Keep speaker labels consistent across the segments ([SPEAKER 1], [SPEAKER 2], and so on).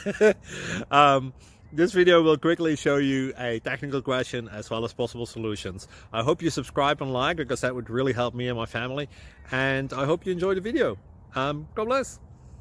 [SPEAKER 1] This video will quickly show you a technical question as well as possible solutions. I hope you subscribe and like, because that would really help me and my family. And I hope you enjoy the video. God bless.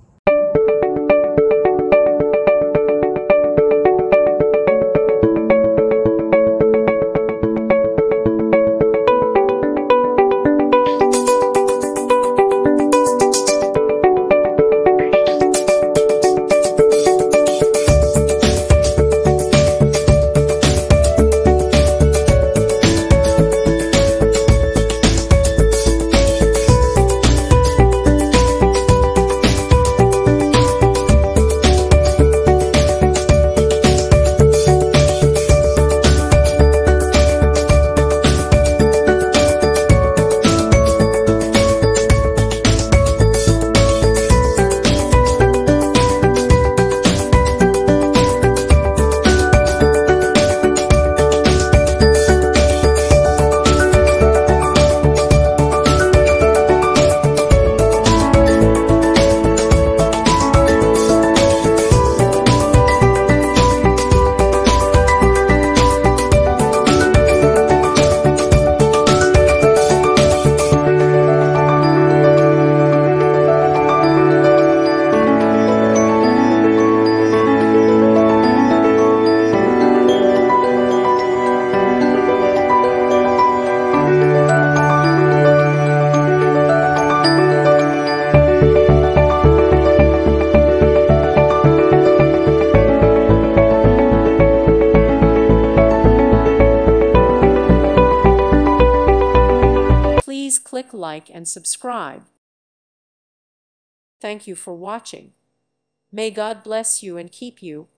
[SPEAKER 2] Please click like and subscribe. Thank you for watching. May God bless you and keep you.